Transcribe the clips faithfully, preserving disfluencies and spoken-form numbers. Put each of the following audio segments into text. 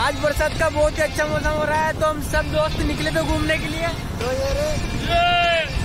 आज बरसात का बहुत ही अच्छा मौसम हो रहा है, तो हम सब दोस्त निकले थे घूमने के लिए। तो ये रे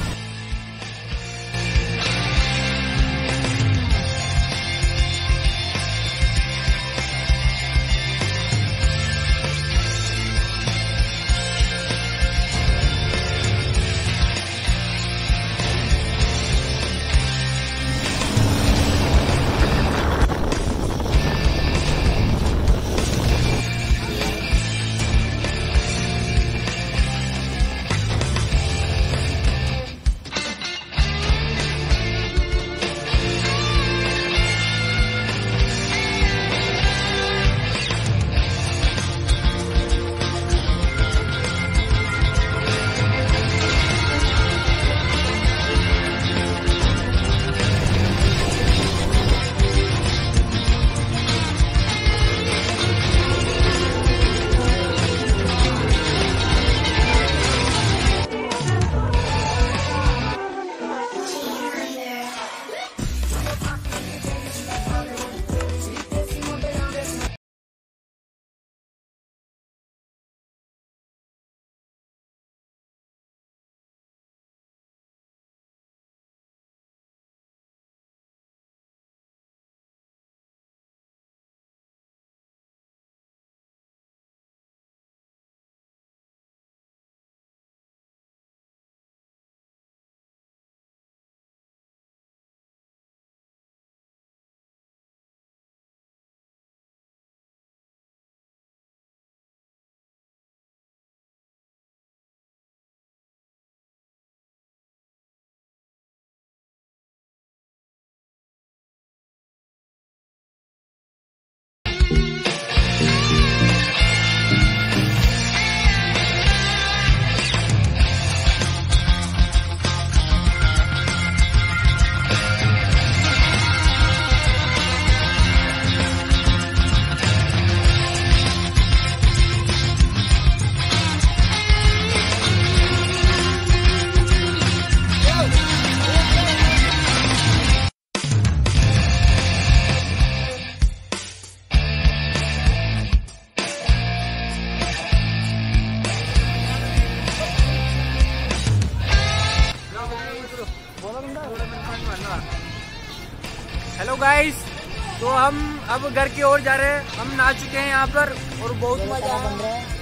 हेलो गाइस, तो हम अब घर की ओर जा रहे हैं। हम नहा चुके हैं यहाँ पर और बहुत मजा बन रहा है।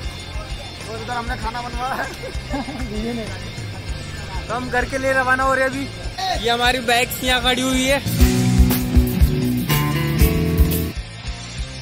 और इधर हमने खाना बनवाया है। तो हम घर के लिए रवाना हो रहे हैं अभी। ये हमारी बाइक्स यहाँ खड़ी हुई है।